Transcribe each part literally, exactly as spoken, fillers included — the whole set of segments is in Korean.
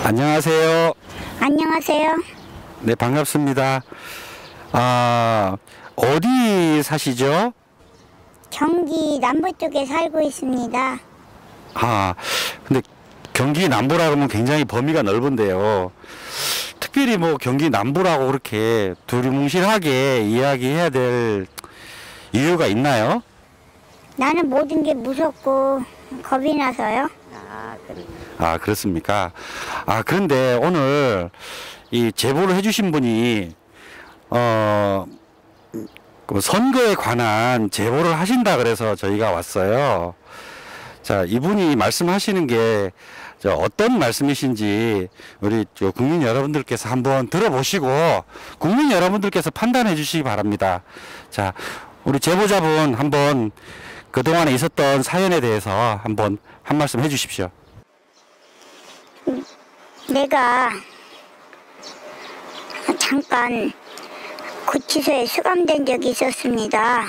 안녕하세요. 안녕하세요. 네, 반갑습니다. 아, 어디 사시죠? 경기 남부 쪽에 살고 있습니다. 아, 근데 경기 남부라고 하면 굉장히 범위가 넓은데요. 특별히 뭐 경기 남부라고 그렇게 두리뭉실하게 이야기해야 될 이유가 있나요? 나는 모든 게 무섭고 겁이 나서요. 아, 그래. 아, 그렇습니까? 아, 그런데 오늘 이 제보를 해주신 분이 어 그 선거에 관한 제보를 하신다 그래서 저희가 왔어요. 자, 이분이 말씀하시는 게 저 어떤 말씀이신지 우리 저 국민 여러분들께서 한번 들어보시고 국민 여러분들께서 판단해 주시기 바랍니다. 자, 우리 제보자분 한번 그동안에 있었던 사연에 대해서 한번 한 말씀 해 주십시오. 내가 잠깐 구치소에 수감된 적이 있었습니다.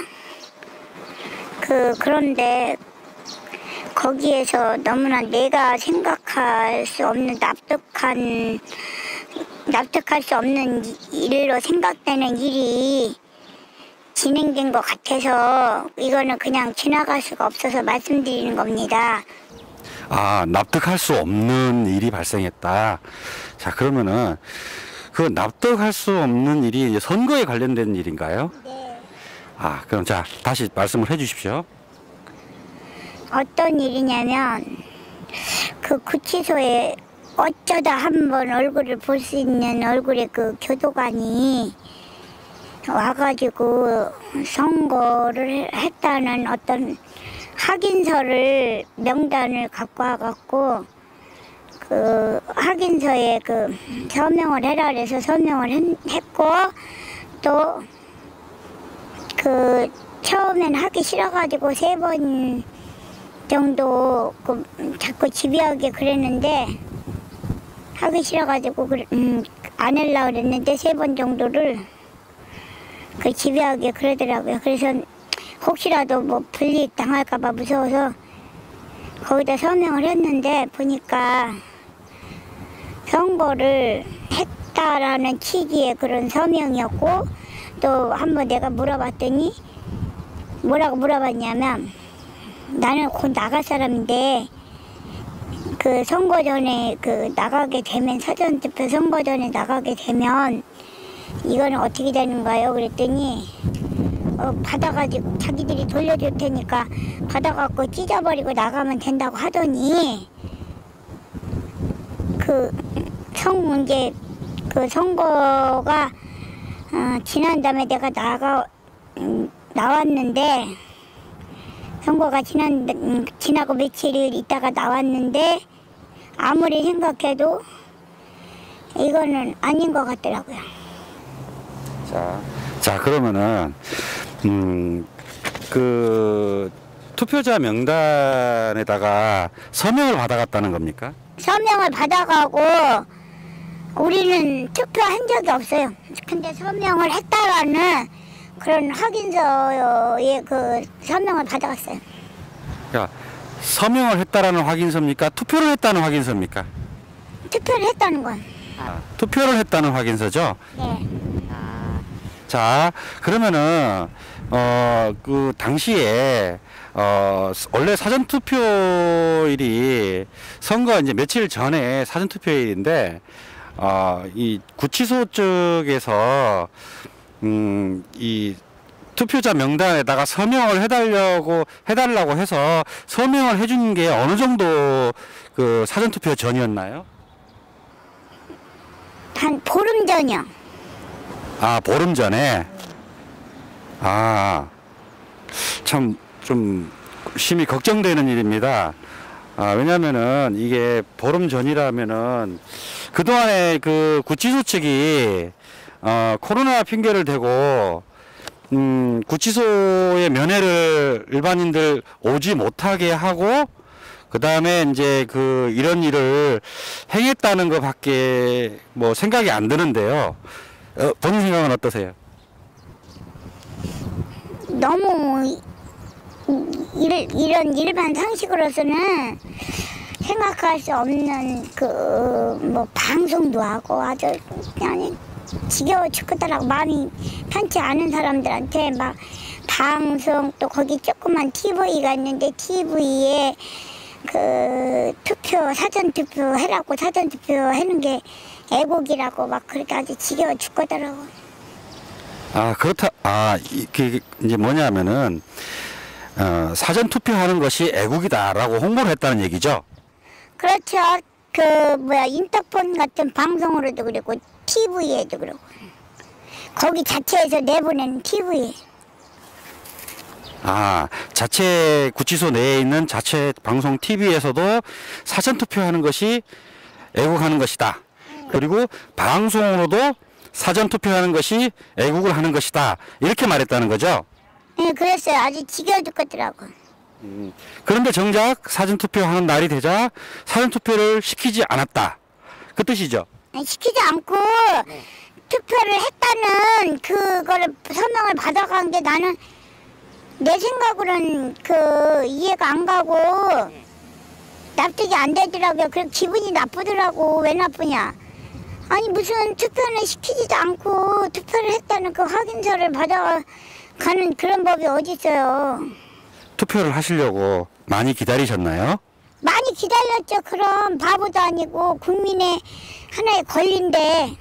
그 그런데 거기에서 너무나 내가 생각할 수 없는 납득한 납득할 수 없는 일로 생각되는 일이 진행된 것 같아서 이거는 그냥 지나갈 수가 없어서 말씀드리는 겁니다. 아, 납득할 수 없는 일이 발생했다. 자, 그러면은 그 납득할 수 없는 일이 선거에 관련된 일인가요? 네. 아, 그럼 자, 다시 말씀을 해 주십시오. 어떤 일이냐면 그 구치소에 어쩌다 한번 얼굴을 볼 수 있는 얼굴의 그 교도관이 와가지고 선거를 했다는 어떤 확인서를 명단을 갖고 와갖고 그 확인서에 그 서명을 해라 그래서 서명을 했, 했고 또 그 처음엔 하기 싫어가지고 세 번 정도 그 자꾸 집요하게 그랬는데 하기 싫어가지고 그, 음, 안 하려고 그랬는데 세 번 정도를 그 집요하게 그러더라고요. 그래서 혹시라도 뭐 분리 당할까봐 무서워서 거기다 서명을 했는데 보니까 선거를 했다라는 취지의 그런 서명이었고 또 한번 내가 물어봤더니 뭐라고 물어봤냐면 나는 곧 나갈 사람인데 그 선거 전에 그 나가게 되면 사전투표 선거 전에 나가게 되면 이거는 어떻게 되는가요? 그랬더니 어, 받아가지고 자기들이 돌려줄 테니까 받아갖고 찢어버리고 나가면 된다고 하더니 그 성 이제 그 선거가 어, 지난 다음에 내가 나가 음, 나왔는데 선거가 지난 음, 지나고 며칠 있다가 나왔는데 아무리 생각해도 이거는 아닌 것 같더라고요. 자, 자 그러면은 음, 그 투표자 명단에다가 서명을 받아갔다는 겁니까? 서명을 받아가고 우리는 투표한 적이 없어요. 근데 서명을 했다라는 그런 확인서에 그 서명을 받아갔어요. 그러니까 서명을 했다라는 확인서입니까? 투표를 했다는 확인서입니까? 투표를 했다는 건. 아, 투표를 했다는 확인서죠? 네. 자, 그러면은 어, 그 당시에 어, 원래 사전 투표일이 선거 이제 며칠 전에 사전 투표일인데 어, 이 구치소 쪽에서 음, 이 투표자 명단에다가 서명을 해달라고 해달라고 해서 서명을 해준 게 어느 정도 그 사전 투표 전이었나요? 한 보름 전이요. 아, 보름 전에. 아, 참 좀 심히 걱정되는 일입니다. 아, 왜냐면은 이게 보름 전이라면은 그동안에 그 구치소 측이 어, 코로나 핑계를 대고 음, 구치소의 면회를 일반인들 오지 못하게 하고 그 다음에 이제 그 이런 일을 행했다는 것밖에 뭐 생각이 안 드는데요. 어, 본인 생각은 어떠세요? 너무 일, 이런 일반 상식으로서는 생각할 수 없는 그 뭐 방송도 하고 아주 그냥 지겨워 죽겠더라고. 마음이 편치 않은 사람들한테 막 방송, 또 거기 조그만 티비가 있는데 티비에 그 투표, 사전 투표 해라고, 사전 투표 하는 게 애국이라고 막 그렇게 아주 지겨워 죽겠더라고. 아, 그렇다. 아, 이게 이제 뭐냐면은, 어, 사전 투표하는 것이 애국이다라고 홍보를 했다는 얘기죠? 그렇죠. 그 뭐야 인터폰 같은 방송으로도 그렇고 티비에도 그렇고 거기 자체에서 내보내는 티비에. 아, 자체 구치소 내에 있는 자체 방송 티비에서도 사전 투표하는 것이 애국하는 것이다. 그리고 방송으로도 사전 투표하는 것이 애국을 하는 것이다. 이렇게 말했다는 거죠? 네, 그랬어요. 아주 지겨워 죽겠더라고. 음, 그런데 정작 사전 투표하는 날이 되자 사전 투표를 시키지 않았다. 그 뜻이죠? 시키지 않고 투표를 했다는 그거를 서명을 받아간 게 나는 내 생각으로는 그 이해가 안 가고 납득이 안 되더라고요. 그래서 기분이 나쁘더라고. 왜 나쁘냐? 아니 무슨 투표는 시키지도 않고 투표를 했다는 그 확인서를 받아가는 그런 법이 어디 있어요. 투표를 하시려고 많이 기다리셨나요? 많이 기다렸죠. 그럼 바보도 아니고 국민의 하나의 권리인데.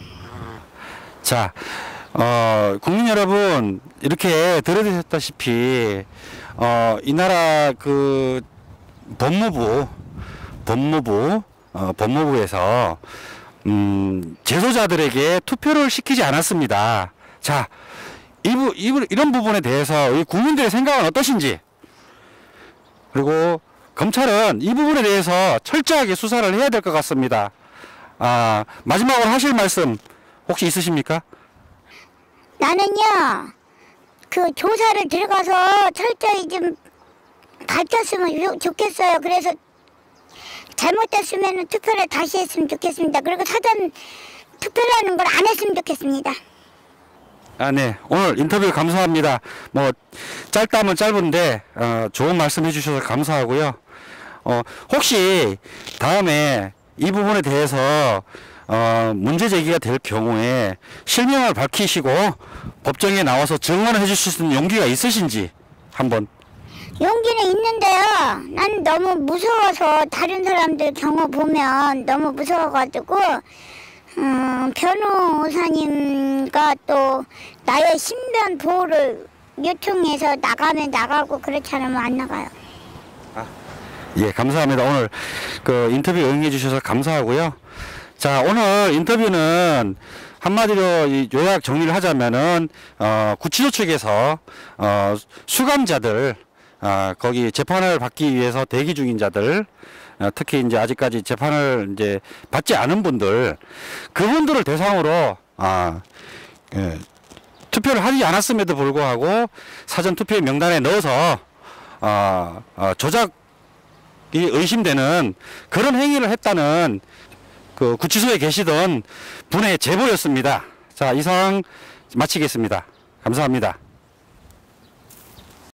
자, 어, 국민 여러분, 이렇게 들으셨다시피, 어, 이 나라 그, 법무부, 법무부, 어, 법무부에서, 음, 재소자들에게 투표를 시키지 않았습니다. 자, 이, 부, 이, 부- 이런 부분에 대해서 이 국민들의 생각은 어떠신지, 그리고 검찰은 이 부분에 대해서 철저하게 수사를 해야 될 것 같습니다. 아, 마지막으로 하실 말씀 혹시 있으십니까? 나는요, 그 조사를 들어가서 철저히 좀 밝혔으면 요- 좋겠어요. 그래서 잘못됐으면 투표를 다시 했으면 좋겠습니다. 그리고 사전 투표라는 걸 안 했으면 좋겠습니다. 아, 네. 오늘 인터뷰 감사합니다. 뭐, 짧다면 짧은데, 어, 좋은 말씀 해주셔서 감사하고요. 어, 혹시 다음에 이 부분에 대해서, 어, 문제 제기가 될 경우에 실명을 밝히시고 법정에 나와서 증언을 해주실 수 있는 용기가 있으신지 한번. 용기는 있는데요. 난 너무 무서워서 다른 사람들 경우 보면 너무 무서워가지고 음, 변호사님과 또 나의 신변 보호를 요청해서 나가면 나가고 그렇지 않으면 안 나가요. 예, 감사합니다. 오늘 그 인터뷰 응해 주셔서 감사하고요. 자, 오늘 인터뷰는 한마디로 이 요약 정리를 하자면은 어, 구치소 측에서 어, 수감자들, 어, 거기 재판을 받기 위해서 대기 중인 자들, 어, 특히 이제 아직까지 재판을 이제 받지 않은 분들, 그분들을 대상으로 아, 예, 투표를 하지 않았음에도 불구하고 사전 투표 명단에 넣어서 어, 어, 조작이 의심되는 그런 행위를 했다는 그 구치소에 계시던 분의 제보였습니다. 자, 이상 마치겠습니다. 감사합니다.